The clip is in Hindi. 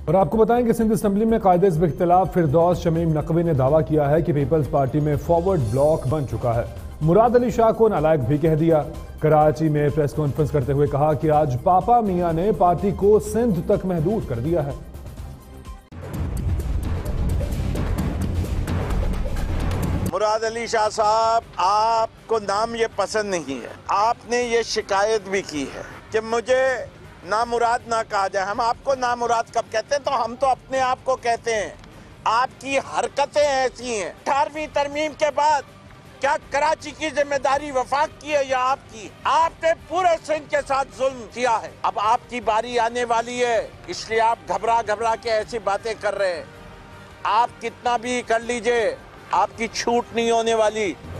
और आपको बताएं कि सिंध असम्बली में कायदे के खिलाफ फिरदौस शमीम नकवी ने दावा किया है कि पीपल्स पार्टी में फॉरवर्ड ब्लॉक बन चुका है। मुराद अली शाह को नालायक भी कह दिया। कराची में प्रेस कॉन्फ्रेंस करते हुए कहा कि आज पापा मियां ने पार्टी को सिंध तक महदूद कर दिया है। मुराद अली शाह साहब, आपको नाम ये पसंद नहीं है। आपने ये शिकायत भी की है कि मुझे नामुराद ना कहा जाए। हम आपको नामुराद कब कहते हैं? तो हम तो अपने आप को कहते हैं। आपकी हरकतें ऐसी हैं। 18वीं तरमीम के बाद क्या कराची की जिम्मेदारी वफाक की है या आपकी? आपने पूरे सिंध के साथ जुल्म किया है। अब आपकी बारी आने वाली है, इसलिए आप घबरा घबरा के ऐसी बातें कर रहे हैं। आप कितना भी कर लीजिए, आपकी छूट नहीं होने वाली।